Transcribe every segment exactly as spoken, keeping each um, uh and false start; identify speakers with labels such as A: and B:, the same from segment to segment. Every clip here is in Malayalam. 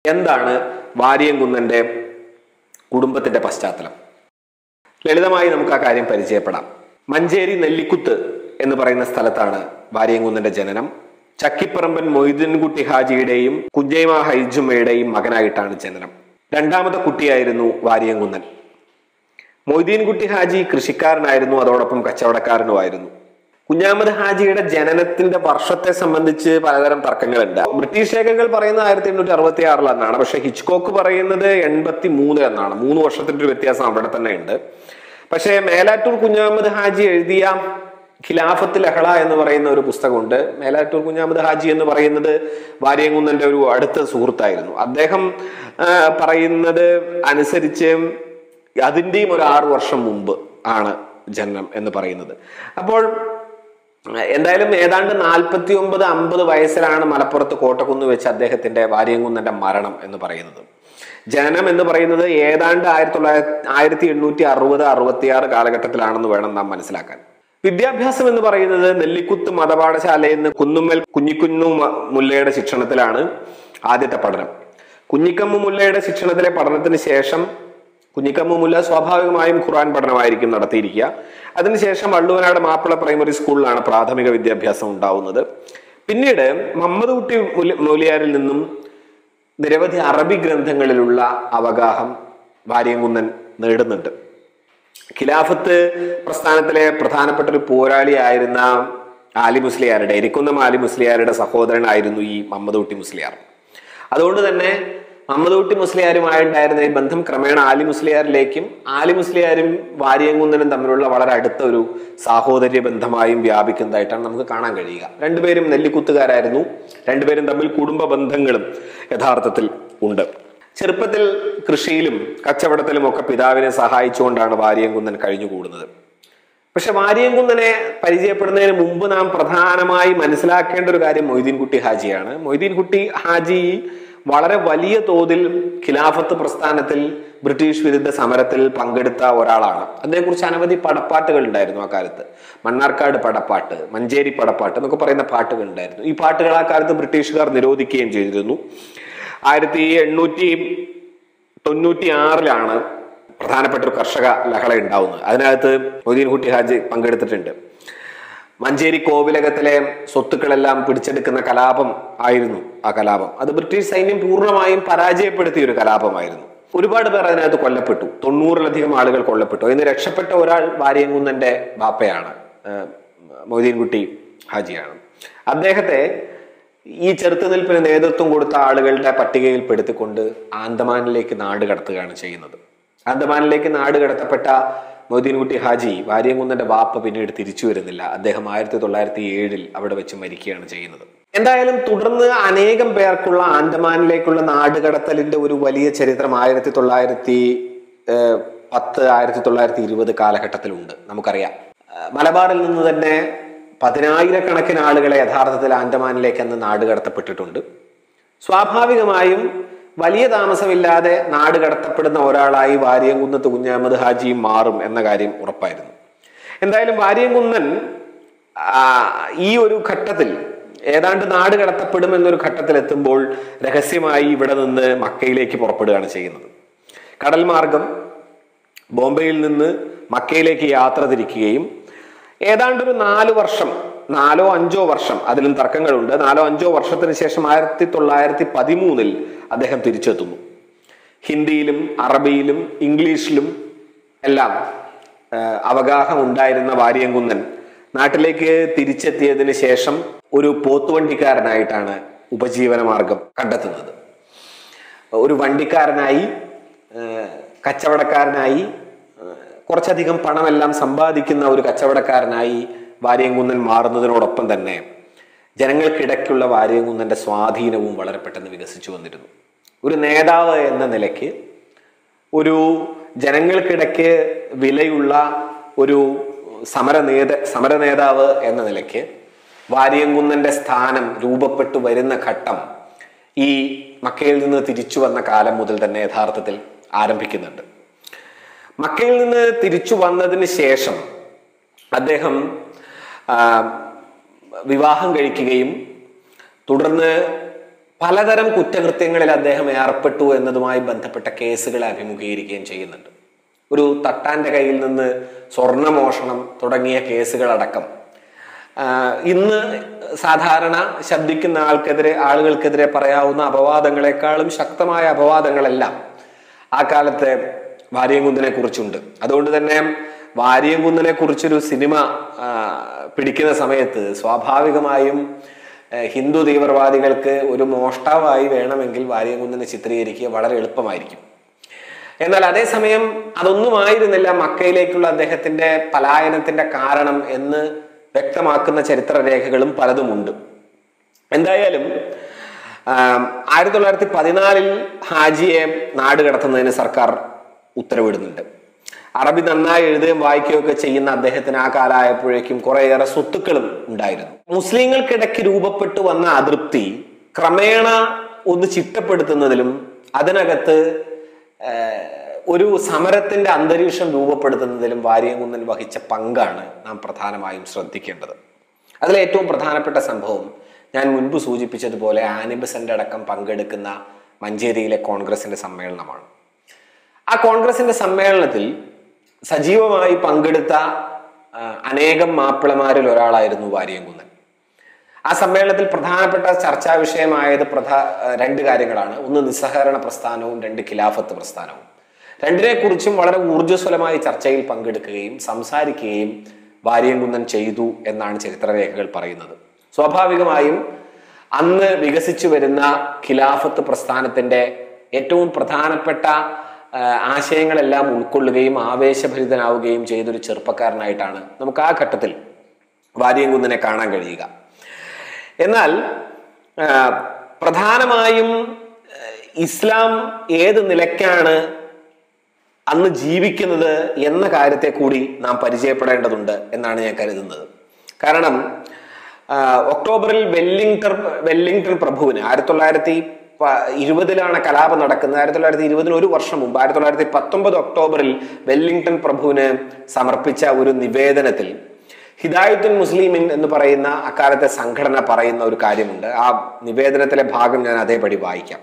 A: എന്താണ് വാരിയംകുന്നന്റെ കുടുംബത്തിന്റെ പശ്ചാത്തലം? ലളിതമായി നമുക്ക് ആ കാര്യം പരിചയപ്പെടാം. മഞ്ചേരി നെല്ലിക്കുത്ത് എന്ന് പറയുന്ന സ്ഥലത്താണ് വാരിയംകുന്നന്റെ ജനനം. ചക്കിപ്പറമ്പൻ മൊയ്തീൻകുട്ടി ഹാജിയുടെയും കുഞ്ഞൈമ ഹൈജുമ്മയുടെയും മകനായിട്ടാണ് ജനനം. രണ്ടാമത്തെ കുട്ടിയായിരുന്നു വാരിയംകുന്നൻ. മൊയ്തീൻകുട്ടി ഹാജി കൃഷിക്കാരനായിരുന്നു, അതോടൊപ്പം കച്ചവടക്കാരനുമായിരുന്നു. കുഞ്ഞാമത് ഹാജിയുടെ ജനനത്തിന്റെ വർഷത്തെ സംബന്ധിച്ച് പലതരം തർക്കങ്ങളുണ്ട്. ബ്രിട്ടീഷ് രേഖകൾ പറയുന്നത് ആയിരത്തി എണ്ണൂറ്റി അറുപത്തി ആറിൽ എന്നാണ്, പക്ഷെ ഹിച്ച്കോക്ക് പറയുന്നത് എൺപത്തി മൂന്നിൽ എന്നാണ്. മൂന്ന് വർഷത്തിന്റെ ഒരു വ്യത്യാസം അവിടെ തന്നെ ഉണ്ട്. പക്ഷേ മേലാറ്റൂർ കുഞ്ഞാമത് ഹാജി എഴുതിയ ഖിലാഫത്ത് ലഹള എന്ന് പറയുന്ന ഒരു പുസ്തകമുണ്ട്. മേലാറ്റൂർ കുഞ്ഞാമത് ഹാജി എന്ന് പറയുന്നത് വാരിയംകുന്നന്റെ ഒരു അടുത്ത സുഹൃത്തായിരുന്നു. അദ്ദേഹം പറയുന്നത് അനുസരിച്ച് അതിൻ്റെയും ഒരു ആറു വർഷം മുമ്പ് ആണ് ജനനം എന്ന് പറയുന്നത്. അപ്പോൾ എന്തായാലും ഏതാണ്ട് നാൽപ്പത്തി ഒമ്പത് അമ്പത് വയസ്സിലാണ് മലപ്പുറത്ത് കോട്ടക്കുന്ന് വെച്ച് അദ്ദേഹത്തിന്റെ വാരിയംകുന്നന്റെ മരണം എന്ന് പറയുന്നത്. ജനനം എന്ന് പറയുന്നത് ഏതാണ്ട് ആയിരത്തി തൊള്ളായിരത്തി ആയിരത്തി എണ്ണൂറ്റി അറുപത് അറുപത്തിയാറ് കാലഘട്ടത്തിലാണെന്ന് വേണം നാം മനസ്സിലാക്കാൻ. വിദ്യാഭ്യാസം എന്ന് പറയുന്നത് നെല്ലിക്കുത്ത് മതപാഠശാലയിൽ നിന്ന് കുന്നുമ്മൽ കുഞ്ഞിക്കുഞ്ഞു മുല്ലയുടെ ശിക്ഷണത്തിലാണ് ആദ്യത്തെ പഠനം. കുഞ്ഞിക്കമ്മു മുല്ലയുടെ ശിക്ഷണത്തിലെ പഠനത്തിന് ശേഷം കുഞ്ഞിക്കമ്മു മുല്ല സ്വാഭാവികമായും ഖുർആൻ പഠനമായിരിക്കും നടത്തിയിരിക്കുക. അതിനുശേഷം വള്ളുവനാട് മാപ്പിള പ്രൈമറി സ്കൂളിലാണ് പ്രാഥമിക വിദ്യാഭ്യാസം ഉണ്ടാവുന്നത്. പിന്നീട് മുഹമ്മദ് കുട്ടി മൂലിയാരിൽ നിന്നും നിരവധി അറബി ഗ്രന്ഥങ്ങളിലുള്ള അവഗാഹം വാരിയംകുന്നൻ നേടുന്നുണ്ട്. ഖിലാഫത്ത് പ്രസ്ഥാനത്തിലെ പ്രധാനപ്പെട്ട ഒരു പോരാളിയായിരുന്ന ആലി മുസ്ലിയാരുടെ എരിക്കുന്നം ആലി മുസ്ലിയാരുടെ സഹോദരനായിരുന്നു ഈ മുഹമ്മദ് കുട്ടി മുസ്ലിയാർ. അതുകൊണ്ട് തന്നെ മുഹമ്മദ് കുട്ടി മുസ്ലിയാരുമായുണ്ടായിരുന്ന ഈ ബന്ധം ക്രമേണ ആലി മുസ്ലിയാരിലേക്കും ആലി മുസ്ലിയാരും വാരിയംകുന്നനും തമ്മിലുള്ള വളരെ അടുത്ത ഒരു സാഹോദര്യ ബന്ധമായും വ്യാപിക്കുന്നതായിട്ടാണ് നമുക്ക് കാണാൻ കഴിയുക. രണ്ടുപേരും നെല്ലിക്കുത്തുകാരായിരുന്നു. രണ്ടുപേരും തമ്മിൽ കുടുംബ ബന്ധങ്ങളും യഥാർത്ഥത്തിൽ ഉണ്ട്. ചെറുപ്പത്തിൽ കൃഷിയിലും കച്ചവടത്തിലും ഒക്കെ പിതാവിനെ സഹായിച്ചുകൊണ്ടാണ് വാരിയംകുന്നൻ കഴിഞ്ഞുകൂടുന്നത്. പക്ഷെ വാരിയംകുന്നനെ പരിചയപ്പെടുന്നതിന് മുമ്പ് നാം പ്രധാനമായി മനസ്സിലാക്കേണ്ട ഒരു കാര്യം മൊയ്തീൻകുട്ടി ഹാജിയാണ്. മൊയ്തീൻകുട്ടി ഹാജി വളരെ വലിയ തോതിൽ ഖിലാഫത്ത് പ്രസ്ഥാനത്തിൽ ബ്രിട്ടീഷ് വിരുദ്ധ സമരത്തിൽ പങ്കെടുത്ത ഒരാളാണ്. അതേക്കുറിച്ച് അനവധി പടപ്പാട്ടുകൾ ഉണ്ടായിരുന്നു ആ കാലത്ത്. മണ്ണാർക്കാട് പടപ്പാട്ട്, മഞ്ചേരി പടപ്പാട്ട് എന്നൊക്കെ പറയുന്ന പാട്ടുകൾ ഉണ്ടായിരുന്നു. ഈ പാട്ടുകൾ ആ കാലത്ത് ബ്രിട്ടീഷുകാർ നിരോധിക്കുകയും ചെയ്തിരുന്നു. ആയിരത്തി എണ്ണൂറ്റി തൊണ്ണൂറ്റി ആറിലാണ് പ്രധാനപ്പെട്ട ഒരു കർഷക ലഹള ഉണ്ടാവുന്നത്. അതിനകത്ത് മൊയ്തീൻകുട്ടി ഹാജി പങ്കെടുത്തിട്ടുണ്ട്. മഞ്ചേരി കോവിലകത്തിലെ സ്വത്തുക്കളെല്ലാം പിടിച്ചെടുക്കുന്ന കലാപം ആയിരുന്നു ആ കലാപം. അത് ബ്രിട്ടീഷ് സൈന്യം പൂർണ്ണമായും പരാജയപ്പെടുത്തിയ ഒരു കലാപമായിരുന്നു. ഒരുപാട് പേർ അതിനകത്ത് കൊല്ലപ്പെട്ടു. തൊണ്ണൂറിലധികം ആളുകൾ കൊല്ലപ്പെട്ടു. അതിന് രക്ഷപ്പെട്ട ഒരാൾ വാരിയംകുന്നന്റെ ബാപ്പയാണ്, മൊയ്തീൻകുട്ടി ഹാജിയാണ്. അദ്ദേഹത്തെ ഈ ചെറുത്തുനിൽപ്പിന് നേതൃത്വം കൊടുത്ത ആളുകളുടെ പട്ടികയിൽ പെടുത്തിക്കൊണ്ട് ആൻഡമാനിലേക്ക് നാട് കടത്തുകയാണ് ചെയ്യുന്നത്. ആൻഡമാനിലേക്ക് നാട് കടത്തപ്പെട്ട മൊയ്തീൻകുട്ടി ഹാജി വാരിയംകുന്നന്റെ വാപ്പ പിന്നീട് തിരിച്ചു വരുന്നില്ല. അദ്ദേഹം ആയിരത്തി തൊള്ളായിരത്തി ഏഴിൽ അവിടെ വെച്ച് മരിക്കുകയാണ് ചെയ്യുന്നത്. എന്തായാലും തുടർന്ന് അനേകം പേർക്കുള്ള ആൻഡമാനിലേക്കുള്ള നാടുകടത്തലിന്റെ ഒരു വലിയ ചരിത്രം ആയിരത്തി തൊള്ളായിരത്തി പത്ത് ആയിരത്തി തൊള്ളായിരത്തി ഇരുപത് കാലഘട്ടത്തിലുണ്ട്. നമുക്കറിയാം, മലബാറിൽ നിന്ന് തന്നെ പതിനായിരക്കണക്കിന് ആളുകളെ യഥാർത്ഥത്തിൽ ആൻഡമാനിലേക്ക് അന്ന് നാട് കടത്തപ്പെട്ടിട്ടുണ്ട്. സ്വാഭാവികമായും വലിയ താമസമില്ലാതെ നാട് കടത്തപ്പെടുന്ന ഒരാളായി വാരിയംകുന്നത്ത് കുഞ്ഞാമത് ഹാജിയും മാറും എന്ന കാര്യം ഉറപ്പായിരുന്നു. എന്തായാലും വാരിയംകുന്നൻ ഈ ഒരു ഘട്ടത്തിൽ ഏതാണ്ട് നാട് കടത്തപ്പെടും എന്നൊരു ഘട്ടത്തിൽ എത്തുമ്പോൾ രഹസ്യമായി ഇവിടെ നിന്ന് മക്കയിലേക്ക് പുറപ്പെടുകയാണ് ചെയ്യുന്നത്. കടൽ മാർഗം ബോംബെയിൽ നിന്ന് മക്കയിലേക്ക് യാത്ര തിരിക്കുകയും ഏതാണ്ടൊരു നാല് വർഷം നാലോ അഞ്ചോ വർഷം, അതിലും തർക്കങ്ങളുണ്ട്, നാലോ അഞ്ചോ വർഷത്തിന് ശേഷം ആയിരത്തി തൊള്ളായിരത്തി പതിമൂന്നിൽ അദ്ദേഹം തിരിച്ചെത്തുന്നു. ഹിന്ദിയിലും അറബിയിലും ഇംഗ്ലീഷിലും എല്ലാം അവഗാഹം ഉണ്ടായിരുന്ന വാരിയംകുന്നൻ നാട്ടിലേക്ക് തിരിച്ചെത്തിയതിന് ശേഷം ഒരു പോത്തുവണ്ടിക്കാരനായിട്ടാണ് ഉപജീവന മാർഗം കണ്ടെത്തുന്നത്. ഒരു വണ്ടിക്കാരനായി, കച്ചവടക്കാരനായി, കുറച്ചധികം പണമെല്ലാം സമ്പാദിക്കുന്ന ഒരു കച്ചവടക്കാരനായി വാരിയംകുന്നൻ മാറുന്നതിനോടൊപ്പം തന്നെ ജനങ്ങൾക്കിടയ്ക്കുള്ള വാരിയംകുന്നന്റെ സ്വാധീനവും വളരെ പെട്ടെന്ന് വികസിച്ചു വന്നിരുന്നു. ഒരു നേതാവ് എന്ന നിലയ്ക്ക്, ഒരു ജനങ്ങൾക്കിടയ്ക്ക് വിലയുള്ള ഒരു സമര നേത സമര നേതാവ് എന്ന നിലയ്ക്ക് വാരിയംകുന്നന്റെ സ്ഥാനം രൂപപ്പെട്ടു വരുന്ന ഘട്ടം ഈ മക്കയിൽ നിന്ന് തിരിച്ചു വന്ന കാലം മുതൽ തന്നെ യഥാർത്ഥത്തിൽ ആരംഭിക്കുന്നുണ്ട്. മക്കയിൽ നിന്ന് തിരിച്ചു വന്നതിന് ശേഷം അദ്ദേഹം വിവാഹം കഴിക്കുകയും തുടർന്ന് പലതരം കുറ്റകൃത്യങ്ങളിൽ അദ്ദേഹം ഏർപ്പെട്ടു എന്നതുമായി ബന്ധപ്പെട്ട കേസുകളെ അഭിമുഖീകരിക്കുകയും ചെയ്യുന്നുണ്ട്. ഒരു തട്ടാന്റെ കയ്യിൽ നിന്ന് സ്വർണമോഷണം തുടങ്ങിയ കേസുകളടക്കം ഇന്ന് സാധാരണ ശബ്ദിക്കുന്ന ആൾക്കെതിരെ ആളുകൾക്കെതിരെ പറയാവുന്ന അപവാദങ്ങളെക്കാളും ശക്തമായ അപവാദങ്ങളെല്ലാം ആ കാലത്തെ വാരിയംകുന്നനെ കുറിച്ചുണ്ട്. അതുകൊണ്ട് തന്നെ വാരിയംകുന്നനെ കുറിച്ചൊരു സിനിമ പിടിക്കുന്ന സമയത്ത് സ്വാഭാവികമായും ഹിന്ദു തീവ്രവാദികൾക്ക് ഒരു മോഷ്ടാവായി വേണമെങ്കിൽ വാരിയംകുന്നനെ ചിത്രീകരിക്കുക വളരെ എളുപ്പമായിരിക്കും. എന്നാൽ അതേസമയം അതൊന്നും ആയിരുന്നില്ല മക്കയിലേക്കുള്ള അദ്ദേഹത്തിന്റെ പലായനത്തിന്റെ കാരണം എന്ന് വ്യക്തമാക്കുന്ന ചരിത്രരേഖകളും പലതുമുണ്ട്. എന്തായാലും ആയിരത്തി തൊള്ളായിരത്തി പതിനാലിൽ ഹാജിയെ നാട് കടത്തുന്നതിന് സർക്കാർ ഉത്തരവിടുന്നുണ്ട്. അറബി നന്നായി എഴുതുകയും വായിക്കുകയും ഒക്കെ ചെയ്യുന്ന അദ്ദേഹത്തിന് ആ കാലമായപ്പോഴേക്കും കുറേയേറെ സ്വത്തുക്കളും ഉണ്ടായിരുന്നു. മുസ്ലിങ്ങൾക്കിടയ്ക്ക് രൂപപ്പെട്ടു വന്ന അതൃപ്തി ക്രമേണ ഒന്ന് ചിട്ടപ്പെടുത്തുന്നതിലും അതിനകത്ത് ഒരു സമരത്തിന്റെ അന്തരീക്ഷം രൂപപ്പെടുത്തുന്നതിലും വാരിയംകുന്നൻ വഹിച്ച പങ്കാണ് നാം പ്രധാനമായും ശ്രദ്ധിക്കേണ്ടത്. അതിലേറ്റവും പ്രധാനപ്പെട്ട സംഭവം ഞാൻ മുൻപ് സൂചിപ്പിച്ചതുപോലെ ആനി ബസന്റ് അടക്കം പങ്കെടുക്കുന്ന മഞ്ചേരിയിലെ കോൺഗ്രസിന്റെ സമ്മേളനമാണ്. ആ കോൺഗ്രസിന്റെ സമ്മേളനത്തിൽ സജീവമായി പങ്കെടുത്ത അനേകം മാപ്പിളമാരിൽ ഒരാളായിരുന്നു വാരിയംകുന്നൻ. ആ സമ്മേളനത്തിൽ പ്രധാനപ്പെട്ട ചർച്ചാ വിഷയമായത് പ്രധാ രണ്ട് കാര്യങ്ങളാണ്. ഒന്ന് നിസ്സഹകരണ പ്രസ്ഥാനവും, രണ്ട് ഖിലാഫത്ത് പ്രസ്ഥാനവും. രണ്ടിനെ കുറിച്ചും വളരെ ഊർജ്ജസ്വലമായി ചർച്ചയിൽ പങ്കെടുക്കുകയും സംസാരിക്കുകയും വാരിയംകുന്നൻ ചെയ്തു എന്നാണ് ചരിത്രരേഖകൾ പറയുന്നത്. സ്വാഭാവികമായും അന്ന് വികസിച്ചു വരുന്ന ഖിലാഫത്ത് പ്രസ്ഥാനത്തിന്റെ ഏറ്റവും പ്രധാനപ്പെട്ട ആശയങ്ങളെല്ലാം ഉൾക്കൊള്ളുകയും ആവേശഭരിതനാവുകയും ചെയ്തൊരു ചെറുപ്പക്കാരനായിട്ടാണ് നമുക്ക് ആ ഘട്ടത്തിൽ വാരിയംകുന്നനെ കാണാൻ കഴിയുക. എന്നാൽ പ്രധാനമായും ഇസ്ലാം ഏത് നിലയ്ക്കാണ് അന്ന് ജീവിക്കുന്നത് എന്ന കാര്യത്തെ കൂടി നാം പരിചയപ്പെടേണ്ടതുണ്ട് എന്നാണ് ഞാൻ കരുതുന്നത്. കാരണം ഒക്ടോബറിൽ വെല്ലിംഗ്ടൺ വെല്ലിംഗ്ടൺ പ്രഭുവിന് ആയിരത്തി തൊള്ളായിരത്തി ഇരുപതിലാണ് കലാപം നടക്കുന്നത്. ആയിരത്തി തൊള്ളായിരത്തി ഇരുപതിന് ഒരു വർഷം മുമ്പ് ആയിരത്തി തൊള്ളായിരത്തി പത്തൊമ്പത് ഒക്ടോബറിൽ വെല്ലിംഗ്ടൺ പ്രഭുവിന് സമർപ്പിച്ച ഒരു നിവേദനത്തിൽ ഹിദായത്തുൽ മുസ്ലിമിൻ എന്ന് പറയുന്ന അക്കാലത്തെ സംഘടന പറയുന്ന ഒരു കാര്യമുണ്ട്. ആ നിവേദനത്തിലെ ഭാഗം ഞാൻ അതേപടി വായിക്കാം.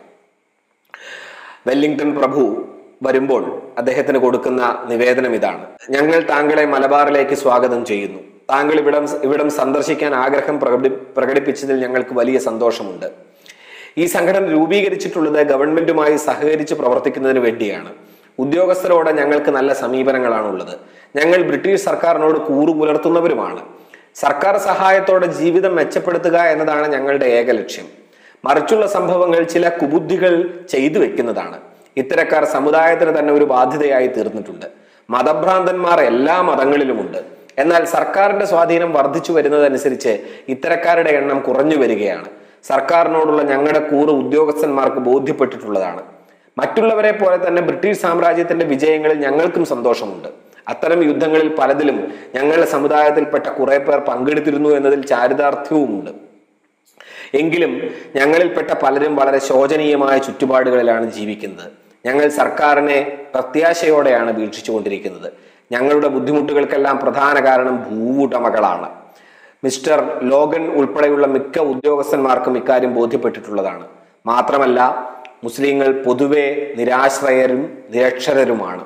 A: വെല്ലിംഗ്ടൺ പ്രഭു വരുമ്പോൾ അദ്ദേഹത്തിന് കൊടുക്കുന്ന നിവേദനം ഇതാണ്: ഞങ്ങൾ താങ്കളെ മലബാറിലേക്ക് സ്വാഗതം ചെയ്യുന്നു. താങ്കൾ ഇവിടം ഇവിടം സന്ദർശിക്കാൻ ആഗ്രഹം പ്രകടി പ്രകടിപ്പിച്ചതിൽ ഞങ്ങൾക്ക് വലിയ സന്തോഷമുണ്ട്. ഈ സംഘടന രൂപീകരിച്ചിട്ടുള്ളത് ഗവൺമെന്റുമായി സഹകരിച്ച് പ്രവർത്തിക്കുന്നതിന് വേണ്ടിയാണ്. ഉദ്യോഗസ്ഥരോട് ഞങ്ങൾക്ക് നല്ല സമീപനങ്ങളാണുള്ളത്. ഞങ്ങൾ ബ്രിട്ടീഷ് സർക്കാരിനോട് കൂറു പുലർത്തുന്നവരുമാണ്. സർക്കാർ സഹായത്തോടെ ജീവിതം മെച്ചപ്പെടുത്തുക എന്നതാണ് ഞങ്ങളുടെ ഏക ലക്ഷ്യം. മറിച്ചുള്ള സംഭവങ്ങൾ ചില കുബുദ്ധികൾ ചെയ്തു വെക്കുന്നതാണ്. ഇത്തരക്കാർ സമുദായത്തിന് തന്നെ ഒരു ബാധ്യതയായി തീർന്നിട്ടുണ്ട്. മതഭ്രാന്തന്മാർ എല്ലാ മതങ്ങളിലുമുണ്ട്. എന്നാൽ സർക്കാരിന്റെ സ്വാധീനം വർദ്ധിച്ചു വരുന്നതനുസരിച്ച് ഇത്തരക്കാരുടെ എണ്ണം കുറഞ്ഞു വരികയാണ്. സർക്കാരിനോടുള്ള ഞങ്ങളുടെ കൂറ് ഉദ്യോഗസ്ഥന്മാർക്ക് ബോധ്യപ്പെട്ടിട്ടുള്ളതാണ്. മറ്റുള്ളവരെ പോലെ തന്നെ ബ്രിട്ടീഷ് സാമ്രാജ്യത്തിന്റെ വിജയങ്ങളിൽ ഞങ്ങൾക്കും സന്തോഷമുണ്ട്. അത്തരം യുദ്ധങ്ങളിൽ പലതിലും ഞങ്ങളുടെ സമുദായത്തിൽപ്പെട്ട കുറെ പേർ പങ്കെടുത്തിരുന്നു എന്നതിൽ ചാരിതാർത്ഥ്യവുമുണ്ട്. എങ്കിലും ഞങ്ങളിൽപ്പെട്ട പലരും വളരെ ശോചനീയമായ ചുറ്റുപാടുകളിലാണ് ജീവിക്കുന്നത്. ഞങ്ങൾ സർക്കാരിനെ പ്രത്യാശയോടെയാണ് വീക്ഷിച്ചുകൊണ്ടിരിക്കുന്നത്. ഞങ്ങളുടെ ബുദ്ധിമുട്ടുകൾക്കെല്ലാം പ്രധാന കാരണം ഭൂവുടമകളാണ്. മിസ്റ്റർ ലോഗൻ ഉൾപ്പെടെയുള്ള മിക്ക ഉദ്യോഗസ്ഥന്മാർക്കും ഇക്കാര്യം ബോധ്യപ്പെട്ടിട്ടുള്ളതാണ്. മാത്രമല്ല, മുസ്ലിങ്ങൾ പൊതുവെ നിരാശ്രയരും നിരക്ഷരരുമാണ്.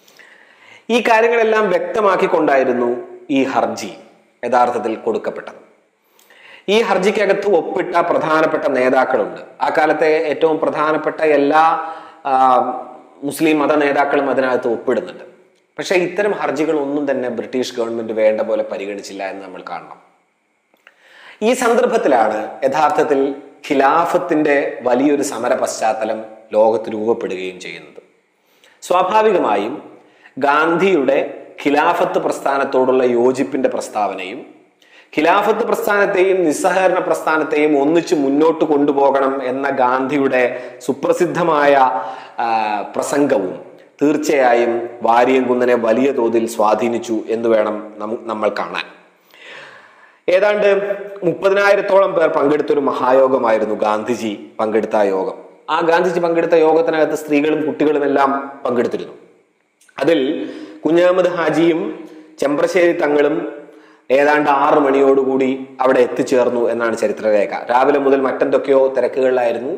A: ഈ കാര്യങ്ങളെല്ലാം വ്യക്തമാക്കിക്കൊണ്ടായിരുന്നു ഈ ഹർജി യഥാർത്ഥത്തിൽ കൊടുക്കപ്പെട്ടത്. ഈ ഹർജിക്കകത്ത് ഒപ്പിട്ട പ്രധാനപ്പെട്ട നേതാക്കളുണ്ട്. ആ കാലത്തെ ഏറ്റവും പ്രധാനപ്പെട്ട എല്ലാ മുസ്ലിം മത നേതാക്കളും അതിനകത്ത് ഒപ്പിടുന്നുണ്ട്. പക്ഷെ ഇത്തരം ഹർജികൾ ഒന്നും തന്നെ ബ്രിട്ടീഷ് ഗവൺമെന്റ് വേണ്ട പോലെ പരിഗണിച്ചില്ല എന്ന് നമ്മൾ കാണണം. ഈ സന്ദർഭത്തിലാണ് യഥാർത്ഥത്തിൽ ഖിലാഫത്തിന്റെ വലിയൊരു സമര പശ്ചാത്തലം ലോകത്ത് രൂപപ്പെടുകയും ചെയ്യുന്നത്. സ്വാഭാവികമായും ഗാന്ധിയുടെ ഖിലാഫത്ത് പ്രസ്ഥാനത്തോടുള്ള യോജിപ്പിന്റെ പ്രസ്താവനയും ഖിലാഫത്ത് പ്രസ്ഥാനത്തെയും നിസ്സഹകരണ പ്രസ്ഥാനത്തെയും ഒന്നിച്ച് മുന്നോട്ട് കൊണ്ടുപോകണം എന്ന ഗാന്ധിയുടെ സുപ്രസിദ്ധമായ പ്രസംഗവും തീർച്ചയായും വാരിയംകുന്നനെ വലിയ തോതിൽ സ്വാധീനിച്ചു എന്ന് വേണം നമ്മൾ കാണാൻ. ഏതാണ്ട് മുപ്പതിനായിരത്തോളം പേർ പങ്കെടുത്ത ഒരു മഹായോഗമായിരുന്നു ഗാന്ധിജി പങ്കെടുത്ത യോഗം. ആ ഗാന്ധിജി പങ്കെടുത്ത യോഗത്തിനകത്ത് സ്ത്രീകളും കുട്ടികളും എല്ലാം പങ്കെടുത്തിരുന്നു. അതിൽ കുഞ്ഞഹമ്മദ് ഹാജിയും ചെമ്പ്രശ്ശേരി തങ്ങളും ഏതാണ്ട് ആറ് മണിയോടുകൂടി അവിടെ എത്തിച്ചേർന്നു എന്നാണ് ചരിത്രരേഖ. രാവിലെ മുതൽ മറ്റെന്തൊക്കെയോ തിരക്കുകളിലായിരുന്നു.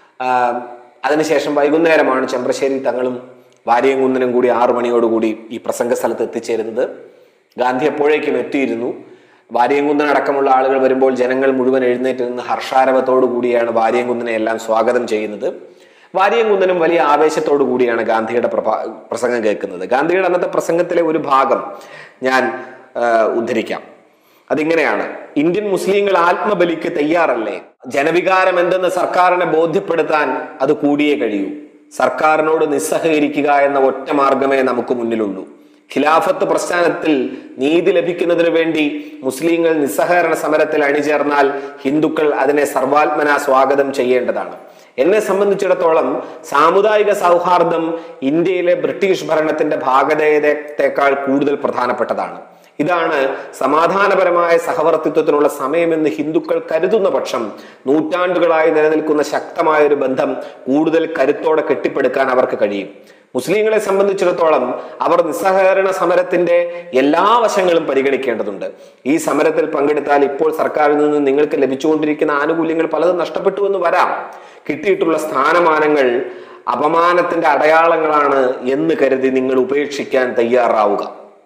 A: അതിനുശേഷം വൈകുന്നേരമാണ് ചെമ്പ്രശ്ശേരി തങ്ങളും വാരിയംകുന്നനും കൂടി ആറു മണിയോടുകൂടി ഈ പ്രസംഗ സ്ഥലത്ത് എത്തിച്ചേരുന്നത്. ഗാന്ധി എപ്പോഴേക്കും എത്തിയിരുന്നു. വാരിയംകുന്നൻ അടക്കമുള്ള ആളുകൾ വരുമ്പോൾ ജനങ്ങൾ മുഴുവൻ എഴുന്നേറ്റ് നിന്ന് ഹർഷാരവത്തോടു കൂടിയാണ് വാരിയംകുന്നനെ എല്ലാം സ്വാഗതം ചെയ്യുന്നത്. വാരിയംകുന്നനും വലിയ ആവേശത്തോടു കൂടിയാണ് ഗാന്ധിയുടെ പ്രഭാ പ്രസംഗം കേൾക്കുന്നത്. ഗാന്ധിയുടെ അന്നത്തെ പ്രസംഗത്തിലെ ഒരു ഭാഗം ഞാൻ ഉദ്ധരിക്കാം. അതിങ്ങനെയാണ്: ഇന്ത്യൻ മുസ്ലിങ്ങൾ ആത്മബലിക്ക് തയ്യാറല്ലേ? ജനവികാരം എന്തെന്ന് സർക്കാരിനെ ബോധ്യപ്പെടുത്താൻ അത് കൂടിയേ കഴിയൂ. സർക്കാരിനോട് നിസ്സഹകരിക്കുക എന്ന ഒറ്റ മാർഗമേ നമുക്ക് മുന്നിലുള്ളൂ. ഖിലാഫത്ത് പ്രസ്ഥാനത്തിൽ നീതി ലഭിക്കുന്നതിന് വേണ്ടി മുസ്ലിങ്ങൾ നിസ്സഹകരണ സമരത്തിൽ അണിചേർന്നാൽ ഹിന്ദുക്കൾ അതിനെ സർവാത്മന സ്വാഗതം ചെയ്യേണ്ടതാണ്. എന്നെ സംബന്ധിച്ചിടത്തോളം സാമുദായിക സൗഹാർദ്ദം ഇന്ത്യയിലെ ബ്രിട്ടീഷ് ഭരണത്തിന്റെ ഭാഗധേയത്തെക്കാൾ കൂടുതൽ പ്രധാനപ്പെട്ടതാണ്. ഇതാണ് സമാധാനപരമായ സഹവർത്തിത്വത്തിനുള്ള സമയമെന്ന് ഹിന്ദുക്കൾ കരുതുന്ന പക്ഷം നൂറ്റാണ്ടുകളായി നിലനിൽക്കുന്ന ശക്തമായ ഒരു ബന്ധം കൂടുതൽ കരുത്തോടെ കെട്ടിപ്പടുക്കാൻ അവർക്ക് കഴിയും. മുസ്ലിങ്ങളെ സംബന്ധിച്ചിടത്തോളം അവർ നിസ്സഹകരണ സമരത്തിന്റെ എല്ലാ വശങ്ങളും പരിഗണിക്കേണ്ടതുണ്ട്. ഈ സമരത്തിൽ പങ്കെടുത്താൽ ഇപ്പോൾ സർക്കാരിൽ നിന്ന് നിങ്ങൾക്ക് ലഭിച്ചുകൊണ്ടിരിക്കുന്ന ആനുകൂല്യങ്ങൾ പലതും നഷ്ടപ്പെട്ടു എന്ന് വരാം. കിട്ടിയിട്ടുള്ള സ്ഥാനമാനങ്ങൾ അപമാനത്തിന്റെ അടയാളങ്ങളാണ് എന്ന് കരുതി നിങ്ങൾ ഉപേക്ഷിക്കാൻ തയ്യാറാവുക.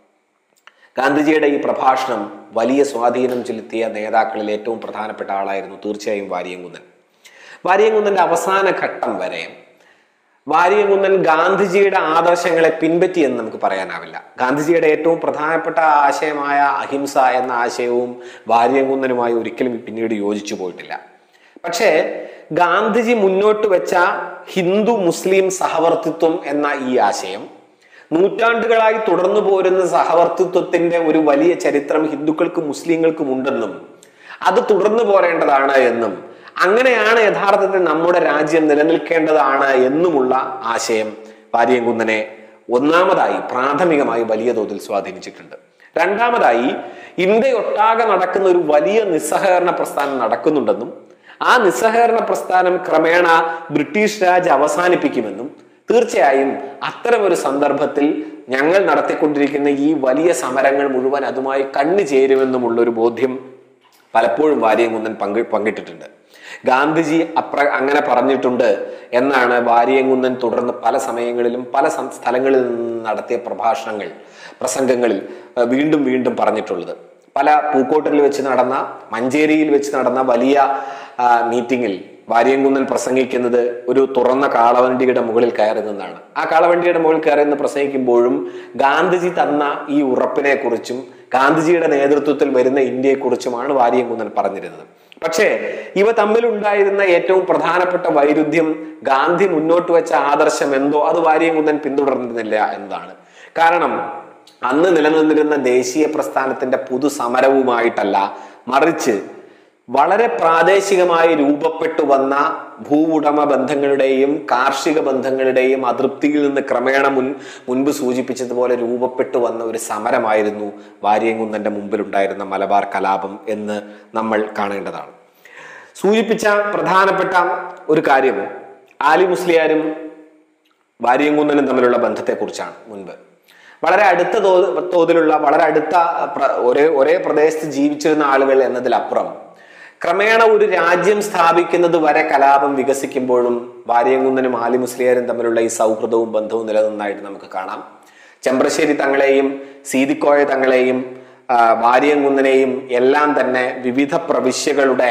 A: ഗാന്ധിജിയുടെ ഈ പ്രഭാഷണം വലിയ സ്വാധീനം ചെലുത്തിയ നേതാക്കളിൽ ഏറ്റവും പ്രധാനപ്പെട്ട ആളായിരുന്നു തീർച്ചയായും വാരിയംകുന്നൻ. വാരിയംകുന്നന്റെ അവസാന ഘട്ടം വരെ വാരിയംകുന്നൻ ഗാന്ധിജിയുടെ ആദർശങ്ങളെ പിൻപറ്റി എന്ന് നമുക്ക് പറയാനാവില്ല. ഗാന്ധിജിയുടെ ഏറ്റവും പ്രധാനപ്പെട്ട ആശയമായ അഹിംസ എന്ന ആശയവും വാരിയംകുന്നനുമായി ഒരിക്കലും പിന്നീട് യോജിച്ചു പോയിട്ടില്ല. പക്ഷേ ഗാന്ധിജി മുന്നോട്ട് വെച്ച ഹിന്ദു മുസ്ലിം സഹവർത്തിത്വം എന്ന ഈ ആശയം നൂറ്റാണ്ടുകളായി തുടർന്നു പോരുന്ന സഹവർത്തിത്വത്തിന്റെ ഒരു വലിയ ചരിത്രം ഹിന്ദുക്കൾക്കും മുസ്ലിങ്ങൾക്കും ഉണ്ടെന്നും അത് തുടർന്നു പോരേണ്ടതാണ് എന്നും അങ്ങനെയാണ് യഥാർത്ഥത്തിൽ നമ്മുടെ രാജ്യം നിലനിൽക്കേണ്ടതാണ് എന്നുമുള്ള ആശയം വാരിയംകുന്നനെ ഒന്നാമതായി പ്രാഥമികമായി വലിയ തോതിൽ സ്വാധീനിച്ചിട്ടുണ്ട്. രണ്ടാമതായി ഇന്ത്യയൊട്ടാകെ നടക്കുന്ന ഒരു വലിയ നിസ്സഹകരണ പ്രസ്ഥാനം നടക്കുന്നുണ്ടെന്നും ആ നിസ്സഹകരണ പ്രസ്ഥാനം ക്രമേണ ബ്രിട്ടീഷ് രാജ് അവസാനിപ്പിക്കുമെന്നും തീർച്ചയായും അത്തരം ഒരു സന്ദർഭത്തിൽ ഞങ്ങൾ നടത്തിക്കൊണ്ടിരിക്കുന്ന ഈ വലിയ സമരങ്ങൾ മുഴുവൻ അതുമായി കണ്ണു ചേരുമെന്നുമുള്ള ഒരു ബോധ്യം പലപ്പോഴും വാരിയംകുന്നൻ പങ്ക് പങ്കിട്ടിട്ടുണ്ട്. ഗാന്ധിജി അപ്ര അങ്ങനെ പറഞ്ഞിട്ടുണ്ട് എന്നാണ് വാരിയംകുന്നൻ തുടർന്ന് പല സമയങ്ങളിലും പല സ്ഥലങ്ങളിൽ നിന്ന് നടത്തിയ പ്രഭാഷണങ്ങൾ പ്രസംഗങ്ങളിൽ വീണ്ടും വീണ്ടും പറഞ്ഞിട്ടുള്ളത്. പല പൂക്കോട്ടിൽ വെച്ച് നടന്ന മഞ്ചേരിയിൽ വെച്ച് നടന്ന വലിയ മീറ്റിങ്ങിൽ വാരിയംകുന്നൻ പ്രസംഗിക്കുന്നത് ഒരു തുറന്ന കാളവണ്ടിയുടെ മുകളിൽ കയറി നിന്നാണ്. ആ കാളവണ്ടിയുടെ മുകളിൽ കയറി നിന്ന് പ്രസംഗിക്കുമ്പോഴും ഗാന്ധിജി തന്ന ഈ ഉറപ്പിനെ കുറിച്ചും ഗാന്ധിജിയുടെ നേതൃത്വത്തിൽ വരുന്ന ഇന്ത്യയെക്കുറിച്ചുമാണ് വാരിയംകുന്നൻ പറഞ്ഞിരുന്നത്. പക്ഷേ ഇവ തമ്മിലുണ്ടായിരുന്ന ഏറ്റവും പ്രധാനപ്പെട്ട വൈരുദ്ധ്യം ഗാന്ധി മുന്നോട്ട് വെച്ച ആദർശം എന്തോ അത് വാരിയംകുന്നൻ പിന്തുടർന്നിരുന്നില്ല എന്നതാണ്. കാരണം അന്ന് നിലനിന്നിരുന്ന ദേശീയ പ്രസ്ഥാനത്തിന്റെ പുതു സമരവുമായിട്ടല്ല, മറിച്ച് വളരെ പ്രാദേശികമായി രൂപപ്പെട്ടു വന്ന ഭൂവുടമ ബന്ധങ്ങളുടെയും കാർഷിക ബന്ധങ്ങളുടെയും അതൃപ്തിയിൽ നിന്ന് ക്രമേണ മുൻ മുൻപ് സൂചിപ്പിച്ചതുപോലെ രൂപപ്പെട്ടു വന്ന ഒരു സമരമായിരുന്നു വാരിയംകുന്നന്റെ മുമ്പിലുണ്ടായിരുന്ന മലബാർ കലാപം എന്ന് നമ്മൾ കാണേണ്ടതാണ്. സൂചിപ്പിച്ച പ്രധാനപ്പെട്ട ഒരു കാര്യം ആലി മുസ്ലിയാരും വാരിയംകുന്നനും തമ്മിലുള്ള ബന്ധത്തെക്കുറിച്ചാണ്. മുൻപ് വളരെ അടുത്ത തോതിലുള്ള വളരെ അടുത്ത ഒരേ ഒരേ പ്രദേശത്ത് ജീവിച്ചിരുന്ന ആളുകൾ എന്നതിലപ്പുറം ക്രമേണ ഒരു രാജ്യം സ്ഥാപിക്കുന്നത് വരെ കലാപം വികസിക്കുമ്പോഴും വാരിയംകുന്നനും ആലി മുസ്ലിയാരും തമ്മിലുള്ള ഈ സൗഹൃദവും ബന്ധവും നിലനിന്നായിട്ട് നമുക്ക് കാണാം. ചെമ്പ്രശ്ശേരി തങ്ങളെയും സീതിക്കോയ തങ്ങളെയും വാരിയംകുന്നനെയും എല്ലാം തന്നെ വിവിധ പ്രവിശ്യകളുടെ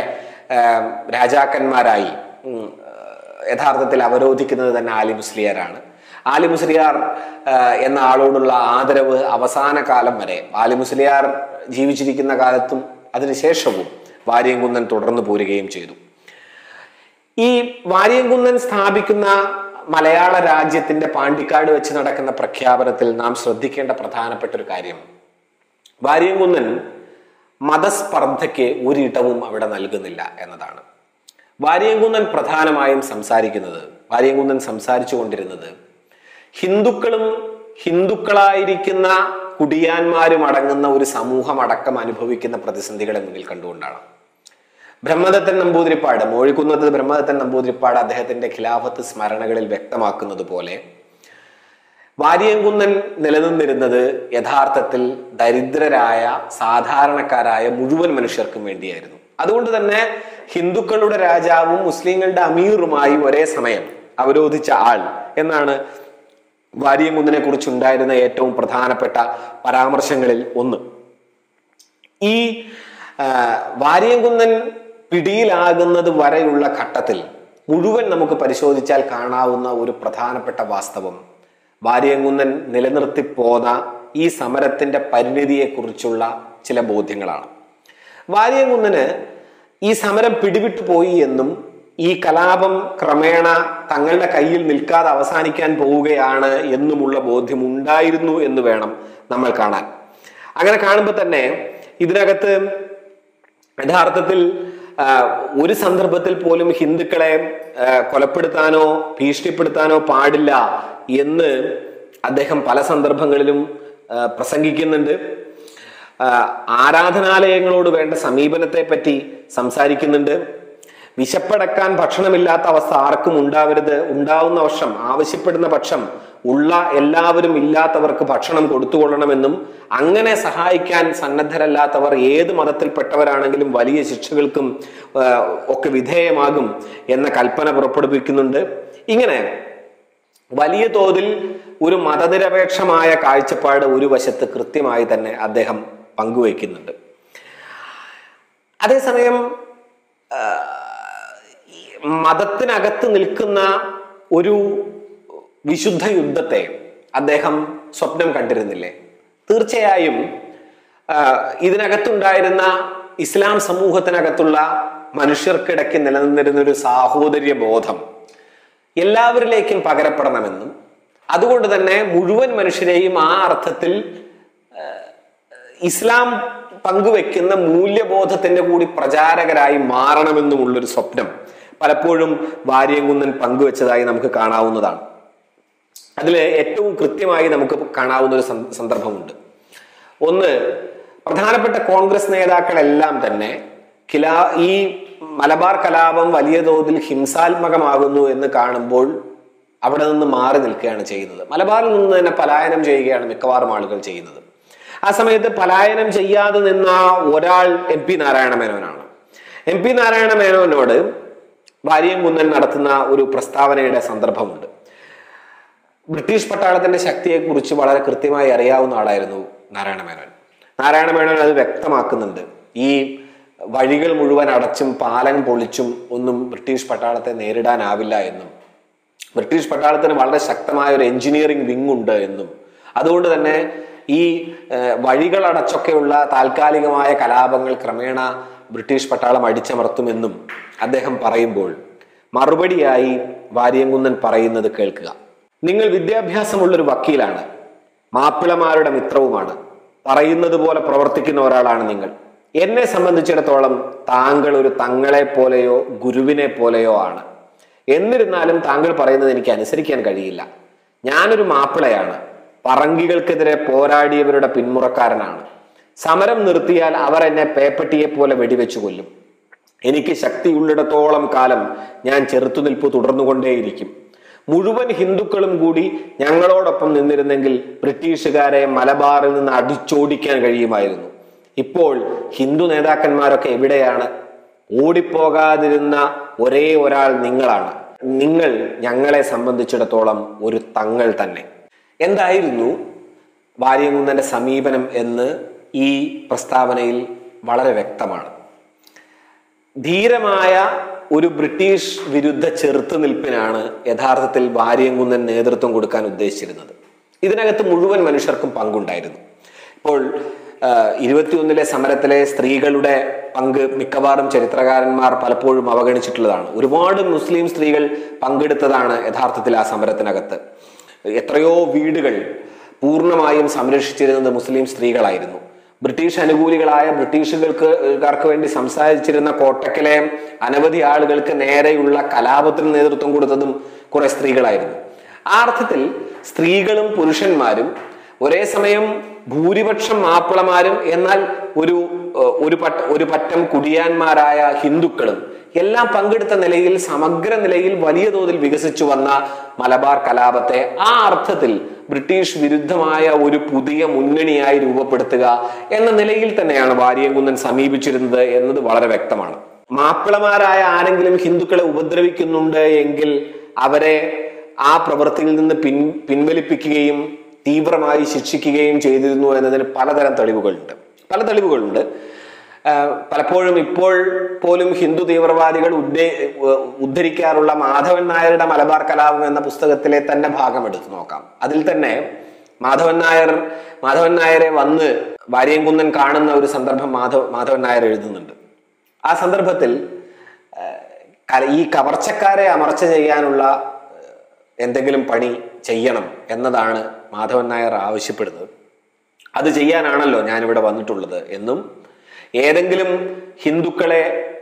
A: രാജാക്കന്മാരായി യഥാർത്ഥത്തിൽ അവരോധിക്കുന്നത് തന്നെ ആലി മുസ്ലിയാരാണ്. ആലി മുസ്ലിയാർ എന്ന ആളോടുള്ള ആദരവ് അവസാന കാലം വരെ ആലി മുസ്ലിയാർ ജീവിച്ചിരിക്കുന്ന കാലത്തും അതിനുശേഷവും വാരിയംകുന്നൻ തുടർന്നു പോരുകയും ചെയ്തു. ഈ വാരിയംകുന്നൻ സ്ഥാപിക്കുന്ന മലയാള രാജ്യത്തിന്റെ പാണ്ടിക്കാട് വെച്ച് നടക്കുന്ന പ്രഖ്യാപനത്തിൽ നാം ശ്രദ്ധിക്കേണ്ട പ്രധാനപ്പെട്ട ഒരു കാര്യം, വാരിയംകുന്നൻ മതസ്പർദ്ധയ്ക്ക് ഒരിടവും അവിടെ നൽകുന്നില്ല എന്നതാണ്. വാരിയംകുന്നൻ പ്രധാനമായും സംസാരിക്കുന്നത് വാരിയംകുന്നൻ സംസാരിച്ചു കൊണ്ടിരുന്നത് ഹിന്ദുക്കളും ഹിന്ദുക്കളായിരിക്കുന്ന കുടിയാന്മാരും അടങ്ങുന്ന ഒരു സമൂഹം അടക്കം അനുഭവിക്കുന്ന പ്രതിസന്ധികളെ മുന്നിൽ കണ്ടുകൊണ്ടാണ്. ബ്രഹ്മദത്തൻ നമ്പൂതിരിപ്പാട്, മോഴിക്കുന്നത്ത് ബ്രഹ്മദത്തൻ നമ്പൂതിരിപ്പാട് അദ്ദേഹത്തിന്റെ ഖിലാഫത്ത് സ്മരണകളിൽ വ്യക്തമാക്കുന്നത് പോലെ വാരിയംകുന്നൻ നിലനിന്നിരുന്നത് യഥാർത്ഥത്തിൽ ദരിദ്രരായ സാധാരണക്കാരായ മുഴുവൻ മനുഷ്യർക്കും വേണ്ടിയായിരുന്നു. അതുകൊണ്ട് തന്നെ ഹിന്ദുക്കളുടെ രാജാവും മുസ്ലിങ്ങളുടെ അമീറുമായി ഒരേ സമയം അവരോധിച്ച ആൾ എന്നാണ് വാരിയംകുന്നനെ കുറിച്ചുണ്ടായിരുന്ന ഏറ്റവും പ്രധാനപ്പെട്ട പരാമർശങ്ങളിൽ ഒന്ന്. ഈ വാരിയംകുന്നൻ പിടിയിലാകുന്നത് വരെയുള്ള ഘട്ടത്തിൽ മുഴുവൻ നമുക്ക് പരിശോധിച്ചാൽ കാണാവുന്ന ഒരു പ്രധാനപ്പെട്ട വാസ്തവം വാരിയംകുന്നൻ നിലനിർത്തി പോന്ന ഈ സമരത്തിന്റെ പരിണിതിയെക്കുറിച്ചുള്ള ചില ബോധ്യങ്ങളാണ്. വാരിയംകുന്നന് ഈ സമരം പിടിവിട്ടു പോയി എന്നും ഈ കലാപം ക്രമേണ തങ്ങളുടെ കയ്യിൽ നിൽക്കാതെ അവസാനിക്കാൻ പോവുകയാണ് എന്നുമുള്ള ബോധ്യം ഉണ്ടായിരുന്നു എന്ന് വേണം നമ്മൾ കാണാൻ. അങ്ങനെ കാണുമ്പോൾ തന്നെ ഇതിനകത്ത് യഥാർത്ഥത്തിൽ ഒരു സന്ദർഭത്തിൽ പോലും ഹിന്ദുക്കളെ കൊലപ്പെടുത്താനോ ഭീഷണിപ്പെടുത്താനോ പാടില്ല എന്ന് അദ്ദേഹം പല സന്ദർഭങ്ങളിലും പ്രസംഗിക്കുന്നുണ്ട്. ആരാധനാലയങ്ങളോട് വേണ്ട സമീപനത്തെ പറ്റി സംസാരിക്കുന്നുണ്ട്. വിശപ്പടക്കാൻ ഭക്ഷണമില്ലാത്ത അവസ്ഥ ആർക്കും ഉണ്ടാവരുത്, ഉണ്ടാവുന്ന പക്ഷം ആവശ്യപ്പെടുന്ന പക്ഷം ഉള്ള എല്ലാവരും ഇല്ലാത്തവർക്ക് ഭക്ഷണം കൊടുത്തുകൊള്ളണമെന്നും അങ്ങനെ സഹായിക്കാൻ സന്നദ്ധരല്ലാത്തവർ ഏത് മതത്തിൽപ്പെട്ടവരാണെങ്കിലും വലിയ ശിക്ഷകൾക്കും ഒക്കെ വിധേയമാകും എന്ന കൽപ്പന പുറപ്പെടുവിക്കുന്നുണ്ട്. ഇങ്ങനെ വലിയ തോതിൽ ഒരു മതനിരപേക്ഷമായ കാഴ്ചപ്പാട് ഒരു വശത്ത് കൃത്യമായി തന്നെ അദ്ദേഹം പങ്കുവയ്ക്കുന്നുണ്ട്. അതേസമയം മതത്തിനകത്ത് നിൽക്കുന്ന ഒരു വിശുദ്ധ യുദ്ധത്തെ അദ്ദേഹം സ്വപ്നം കണ്ടിരുന്നില്ലേ? തീർച്ചയായും ഇതിനകത്തുണ്ടായിരുന്ന ഇസ്ലാം സമൂഹത്തിനകത്തുള്ള മനുഷ്യർക്കിടയ്ക്ക് നിലനിന്നിരുന്ന ഒരു സാഹോദര്യ ബോധം എല്ലാവരിലേക്കും പകരപ്പെടണമെന്നും അതുകൊണ്ട് തന്നെ മുഴുവൻ മനുഷ്യരെയും ആ അർത്ഥത്തിൽ ഇസ്ലാം പങ്കുവെക്കുന്ന മൂല്യബോധത്തിന്റെ കൂടി പ്രചാരകരായി മാറണമെന്നുമുള്ളൊരു സ്വപ്നം പലപ്പോഴും വാരിയംകുന്നൻ പങ്കുവെച്ചതായി നമുക്ക് കാണാവുന്നതാണ്. അതിൽ ഏറ്റവും കൃത്യമായി നമുക്ക് കാണാവുന്ന ഒരു സന്ദർഭമുണ്ട്. ഒന്ന്, പ്രധാനപ്പെട്ട കോൺഗ്രസ് നേതാക്കളെല്ലാം തന്നെ കിലാ ഈ മലബാർ കലാപം വലിയ തോതിൽ ഹിംസാത്മകമാകുന്നു എന്ന് കാണുമ്പോൾ അവിടെ നിന്ന് മാറി നിൽക്കുകയാണ് ചെയ്യുന്നത്. മലബാറിൽ നിന്ന് തന്നെ പലായനം ചെയ്യുകയാണ് മിക്കവാറും ആളുകൾ ചെയ്യുന്നത്. ആ സമയത്ത് പലായനം ചെയ്യാതെ നിന്ന ഒരാൾ എം പി നാരായണ മേനോനാണ്. എം പി നാരായണ മേനോനോട് വാരിയംകുന്നൻ നടത്തുന്ന ഒരു പ്രസ്താവനയുടെ സന്ദർഭമുണ്ട്. ബ്രിട്ടീഷ് പട്ടാളത്തിന്റെ ശക്തിയെക്കുറിച്ച് വളരെ കൃത്യമായി അറിയാവുന്ന ആളായിരുന്നു നാരായണ മേനോൻ. നാരായണ മേനോൻ അത് വ്യക്തമാക്കുന്നുണ്ട്. ഈ വഴികൾ മുഴുവൻ അടച്ചും പാലം പൊളിച്ചും ഒന്നും ബ്രിട്ടീഷ് പട്ടാളത്തെ നേരിടാനാവില്ല എന്നും ബ്രിട്ടീഷ് പട്ടാളത്തിന് വളരെ ശക്തമായ ഒരു എഞ്ചിനീയറിംഗ് വിങ് ഉണ്ട് എന്നും അതുകൊണ്ട് തന്നെ ഈ വഴികൾ അടച്ചൊക്കെയുള്ള താൽക്കാലികമായ കലാപങ്ങൾ ക്രമേണ ബ്രിട്ടീഷ് പട്ടാളം അടിച്ചമർത്തുമെന്നും അദ്ദേഹം പറയുമ്പോൾ മറുപടിയായി വാരിയംകുന്നൻ പറയുന്നത് കേൾക്കുക. നിങ്ങൾ വിദ്യാഭ്യാസമുള്ളൊരു വക്കീലാണ്, മാപ്പിളമാരുടെ മിത്രവുമാണ്, പറയുന്നത് പോലെ പ്രവർത്തിക്കുന്ന ഒരാളാണ് നിങ്ങൾ. എന്നെ സംബന്ധിച്ചിടത്തോളം താങ്കൾ ഒരു തങ്ങളെ പോലെയോ ഗുരുവിനെ പോലെയോ ആണ്. എന്നിരുന്നാലും താങ്കൾ പറയുന്നത് എനിക്ക് അനുസരിക്കാൻ കഴിയില്ല. ഞാനൊരു മാപ്പിളയാണ്, പറങ്കികൾക്കെതിരെ പോരാടിയവരുടെ പിന്മുറക്കാരനാണ്. സമരം നിർത്തിയാൽ അവർ എന്നെ പേപ്പട്ടിയെ പോലെ വെടിവെച്ചു കൊല്ലും. എനിക്ക് ശക്തിയുള്ളിടത്തോളം കാലം ഞാൻ ചെറുത്തുനിൽപ്പ് തുടർന്നുകൊണ്ടേയിരിക്കും. മുഴുവൻ ഹിന്ദുക്കളും കൂടി ഞങ്ങളോടൊപ്പം നിന്നിരുന്നെങ്കിൽ ബ്രിട്ടീഷുകാരെ മലബാറിൽ നിന്ന് അടിച്ചോടിക്കാൻ കഴിയുമായിരുന്നു. ഇപ്പോൾ ഹിന്ദു നേതാക്കന്മാരൊക്കെ എവിടെയാണ്? ഓടിപ്പോകാതിരുന്ന ഒരേ ഒരാൾ നിങ്ങളാണ്. നിങ്ങൾ ഞങ്ങളെ സംബന്ധിച്ചിടത്തോളം ഒരു തങ്ങൾ തന്നെ. എന്തായിരുന്നു വാരിയംകുന്നന്റെ സമീപനം എന്ന് ഈ പ്രസ്താവനയിൽ വളരെ വ്യക്തമാണ്. ധീരമായ ഒരു ബ്രിട്ടീഷ് വിരുദ്ധ ചെറുത്തുനിൽപ്പിനാണ് യഥാർത്ഥത്തിൽ വാരിയംകുന്നൻ നേതൃത്വം കൊടുക്കാൻ ഉദ്ദേശിച്ചിരുന്നത്. ഇതിനകത്ത് മുഴുവൻ മനുഷ്യർക്കും പങ്കുണ്ടായിരുന്നു. ഇപ്പോൾ ഇരുപത്തിയൊന്നിലെ സമരത്തിലെ സ്ത്രീകളുടെ പങ്ക് മിക്കവാറും ചരിത്രകാരന്മാർ പലപ്പോഴും അവഗണിച്ചിട്ടുള്ളതാണ്. ഒരുപാട് മുസ്ലിം സ്ത്രീകൾ പങ്കെടുത്തതാണ് യഥാർത്ഥത്തിൽ ആ സമരത്തിനകത്ത്. എത്രയോ വീടുകൾ പൂർണ്ണമായും സംരക്ഷിച്ചിരുന്നത് മുസ്ലിം സ്ത്രീകളായിരുന്നു. ബ്രിട്ടീഷ് അനുകൂലികളായ ബ്രിട്ടീഷുകൾക്ക് കാർക്ക് വേണ്ടി സംസാരിച്ചിരുന്ന കോട്ടക്കലെ അനവധി ആളുകൾക്ക് നേരെയുള്ള കലാപത്തിന് നേതൃത്വം കൊടുത്തതും കുറെ സ്ത്രീകളായിരുന്നു. ആ അർത്ഥത്തിൽ സ്ത്രീകളും പുരുഷന്മാരും ഒരേ സമയം ഭൂരിപക്ഷം മാപ്പിളമാരും എന്നാൽ ഒരു ഒരു പറ്റ ഒരു പറ്റം കുടിയാന്മാരായ ഹിന്ദുക്കളും എല്ലാം പങ്കെടുത്ത നിലയിൽ സമഗ്ര നിലയിൽ വലിയ തോതിൽ വികസിച്ചു വന്ന മലബാർ കലാപത്തെ ആ അർത്ഥത്തിൽ ബ്രിട്ടീഷ് വിരുദ്ധമായ ഒരു പുതിയ മുന്നണിയായി രൂപപ്പെടുത്തുക എന്ന നിലയിൽ തന്നെയാണ് വാരിയംകുന്നൻ സമീപിച്ചിരുന്നത് എന്നത് വളരെ വ്യക്തമാണ്. മാപ്പിളമാരായ ആരെങ്കിലും ഹിന്ദുക്കളെ ഉപദ്രവിക്കുന്നുണ്ട് എങ്കിൽ അവരെ ആ പ്രവൃത്തിയിൽ നിന്ന് പിൻ പിൻവലിപ്പിക്കുകയും തീവ്രമായി ശിക്ഷിക്കുകയും ചെയ്തിരുന്നു എന്നതിന് പലതരം തെളിവുകളുണ്ട് പല തെളിവുകളുണ്ട് പലപ്പോഴും ഇപ്പോൾ പോലും ഹിന്ദു തീവ്രവാദികൾ ഉദ്ദേ ഉദ്ധരിക്കാറുള്ള മാധവൻ നായരുടെ മലബാർ കലാപം എന്ന പുസ്തകത്തിലെ തന്നെ ഭാഗം എടുത്തു നോക്കാം. അതിൽ തന്നെ മാധവൻ നായർ മാധവൻ നായരെ വന്ന് വാരിയംകുന്നൻ കാണുന്ന ഒരു സന്ദർഭം മാധവ മാധവൻ നായർ എഴുതുന്നുണ്ട്. ആ സന്ദർഭത്തിൽ ഈ കവർച്ചക്കാരെ അമർച്ച ചെയ്യാനുള്ള എന്തെങ്കിലും പണി ചെയ്യണം എന്നതാണ് മാധവൻ നായർ ആവശ്യപ്പെടുന്നത്. അത് ചെയ്യാനാണല്ലോ ഞാനിവിടെ വന്നിട്ടുള്ളത് എന്നും ഏതെങ്കിലും ഹിന്ദുക്കളെ